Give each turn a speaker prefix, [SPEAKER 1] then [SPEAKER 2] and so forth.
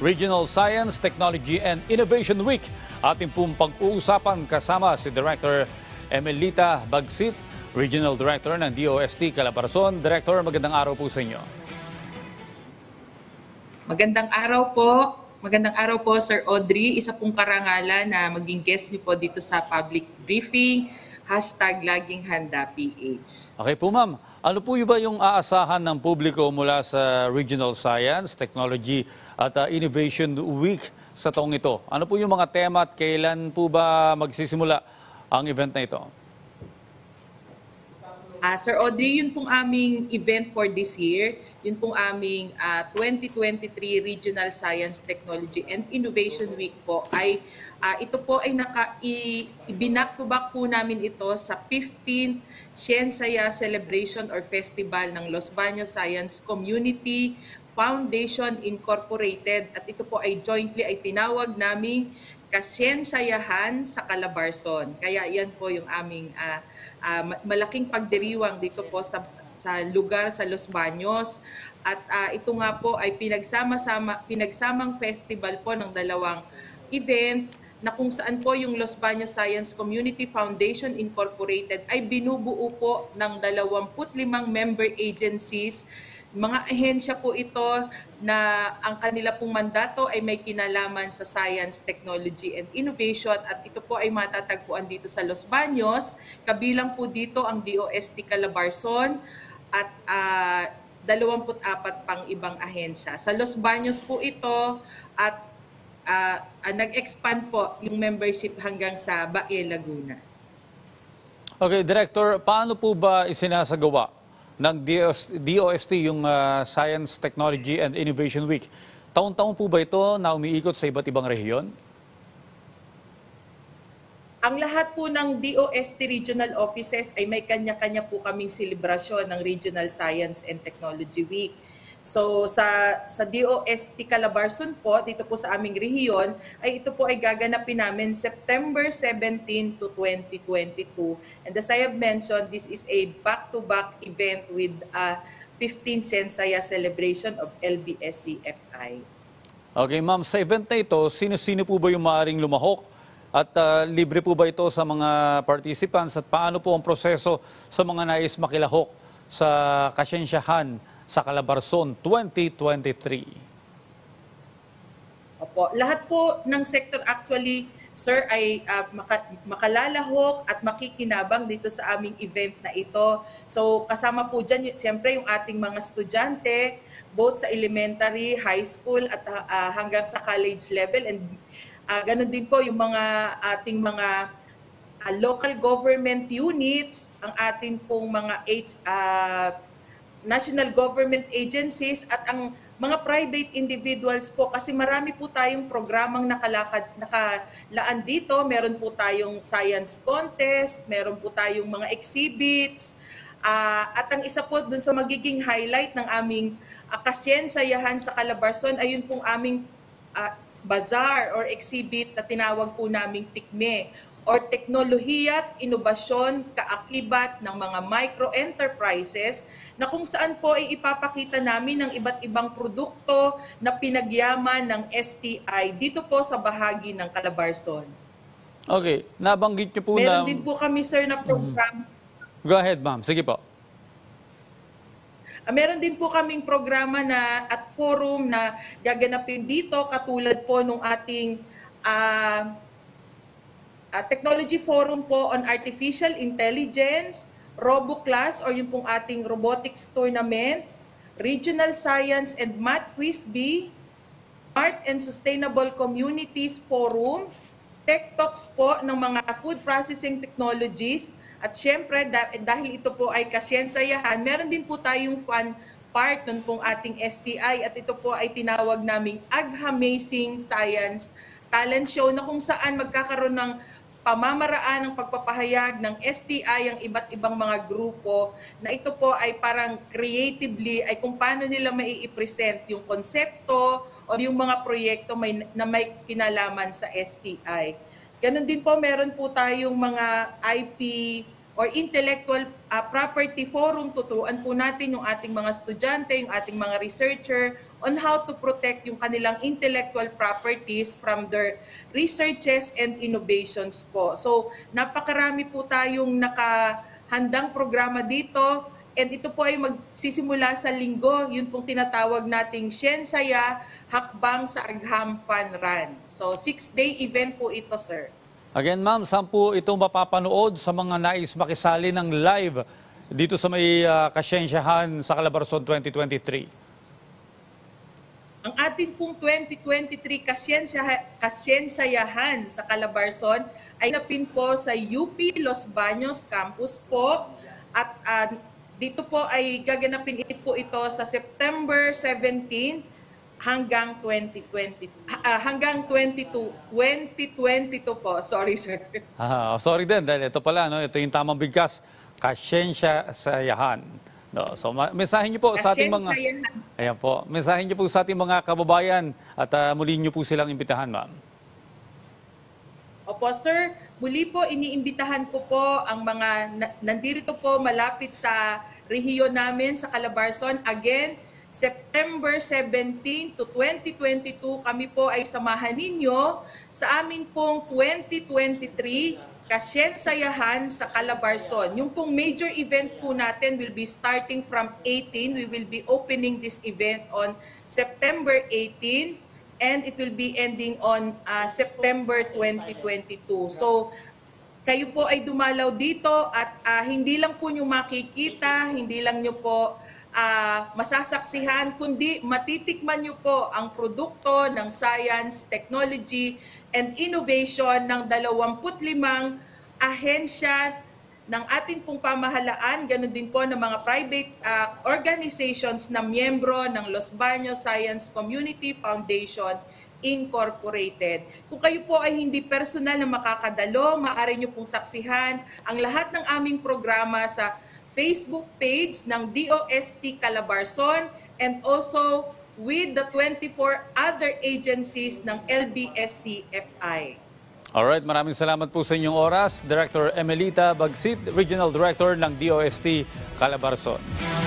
[SPEAKER 1] Regional Science, Technology and Innovation Week. Ating pong pag-uusapan kasama si Director Emelita Bagsit, Regional Director ng DOST Calabarzon. Director, magandang araw po sa inyo.
[SPEAKER 2] Magandang araw po. Magandang araw po, Sir Audrey. Isa pong karangalan na maging guest niyo po dito sa public briefing, #LagingHandaPH.
[SPEAKER 1] Okay po, ma'am. Ano po ba yung aasahan ng publiko mula sa Regional Science, Technology at Innovation Week sa taong ito? Ano po yung mga tema at kailan po ba magsisimula ang event na ito?
[SPEAKER 2] Sir Audrey, yun pong aming event for this year. Yun pong aming 2023 Regional Science, Technology and Innovation Week po ay ito po ay ibinack-to-back po namin ito sa 15th Ciencia Celebration or Festival ng Los Baños Science Community Foundation Incorporated, at ito po ay jointly ay tinawag naming Kasyensayahan sa Calabarzon. Kaya yan po yung aming malaking pagdiriwang dito po sa lugar sa Los Baños. At ito nga po ay pinagsamang festival po ng dalawang event na kung saan po yung Los Baños Science Community Foundation Incorporated ay binubuo po ng 25 member agencies. Mga ahensya po ito na ang kanila pong mandato ay may kinalaman sa science, technology, and innovation, at ito po ay matatagpuan dito sa Los Baños. Kabilang po dito ang DOST Calabarzon at 24 pang ibang ahensya. Sa Los Baños po ito at nag-expand po yung membership hanggang sa Bae, Laguna.
[SPEAKER 1] Okay, Director, paano po ba isinasagawa ng DOST yung Science, Technology and Innovation Week? Taon-taon po ba ito na umiikot sa iba't ibang rehiyon?
[SPEAKER 2] Ang lahat po ng DOST regional offices ay may kanya-kanya po kaming selebrasyon ng Regional Science and Technology Week. So sa DOST Calabarzon po, dito po sa aming rehiyon, ay ito po ay gaganapin namin September 17 to 2022. And as I have mentioned, this is a back-to-back event with 15th Ciencia celebration of LBSCFI.
[SPEAKER 1] Okay, ma'am, sa event na ito, sino-sino po ba yung maaaring lumahok? At libre po ba ito sa mga participants? At paano po ang proseso sa mga nais makilahok sa Kasyensayahan sa Calabarzon 2023?
[SPEAKER 2] Opo, lahat po ng sector actually, sir, ay makalalahok at makikinabang dito sa aming event na ito. So kasama po dyan, siyempre yung ating mga estudyante, both sa elementary, high school at hanggang sa college level. And ganun din po yung mga ating mga local government units, ang ating pong mga national government agencies at ang mga private individuals po, kasi marami po tayong programang nakalaan dito. Meron po tayong science contest, meron po tayong mga exhibits, at ang isa po dun sa magiging highlight ng aming Kasyensayahan sa Calabarzon ay yun pong aming bazaar or exhibit na tinawag po naming TICME, or teknolohiya at inobasyon kaakibat ng mga micro-enterprises, na kung saan po ay ipapakita namin ng iba't ibang produkto na pinagyaman ng STI dito po sa bahagi ng Calabarzon.
[SPEAKER 1] Okay, nabanggit niyo po
[SPEAKER 2] Meron din po kami, sir, na program.
[SPEAKER 1] Go ahead, ma'am. Sige po.
[SPEAKER 2] Meron din po kaming programa na at forum na gaganapin dito, katulad po nung ating Technology Forum po on Artificial Intelligence, RoboClass or yung pong ating robotics tournament, Regional Science and Math Quiz B, Art and Sustainable Communities Forum, Tech Talks po ng mga food processing technologies, at syempre dahil ito po ay kasyensayahan, meron din po tayong fun part nun pong ating STI, at ito po ay tinawag naming Ag-Amazing Science Talent Show, na kung saan magkakaroon ng pamamaraan ng pagpapahayag ng STI ang iba't ibang mga grupo, na ito po ay parang creatively ay kung paano nila mai-present yung konsepto o yung mga proyekto na may kinalaman sa STI. Ganon din po, meron po tayong mga IP or Intellectual Property Forum. Tuturuan po natin yung ating mga estudyante, yung ating mga researcher on how to protect yung kanilang intellectual properties from their researches and innovations po. So napakarami po tayong nakahandang programa dito. And ito po ay magsisimula sa linggo, yun pong tinatawag nating Siyensaya Hakbang sa Agham Fun Run. So 6-day event po ito, sir.
[SPEAKER 1] Again, ma'am, saan po ito mapapanood sa mga nais makisali ng live dito sa may Kasyensyahan sa Calabarzon 2023?
[SPEAKER 2] Ang ating pong 2023 Kasyensayahan sa Calabarzon ay napin po sa UP Los Baños Campus po at dito po ay gaganapin po ito sa September 17 hanggang 2022 po. Sorry, sir.
[SPEAKER 1] Sorry din, dahil ito pala, no? Ito yung tamang bigkas, Kasyensyahan. No, so mensahe niyo po sa ating mga ayan po, mensahe niyo po sa ating mga kababayan at muli niyo po silang imbitahan, ma'am.
[SPEAKER 2] Opo, sir. Muli po, iniimbitahan ko po ang mga nandito po malapit sa rehiyon namin sa Calabarzon. Again, September 17 to 2022, kami po ay samahan ninyo sa amin pong 2023 Kasyensayahan sa Calabarzon. Yung pong major event po natin will be starting from 18. We will be opening this event on September 18 and it will be ending on September 2022. So, kayo po ay dumalaw dito at hindi lang po nyo makikita, hindi lang nyo po masasaksihan, kundi matitikman nyo po ang produkto ng science, technology, and innovation ng 25 ahensya ng ating pong pamahalaan, ganun din po ng mga private organizations na miyembro ng Los Baños Science Community Foundation Incorporated. Kung kayo po ay hindi personal na makakadalo, maaari nyo pong saksihan ang lahat ng aming programa sa Facebook page ng DOST Calabarzon and also with the 24 other agencies ng LBSC-FI.
[SPEAKER 1] Alright, maraming salamat po sa inyong oras. Director Emelita Bagsit, Regional Director ng DOST Calabarzon.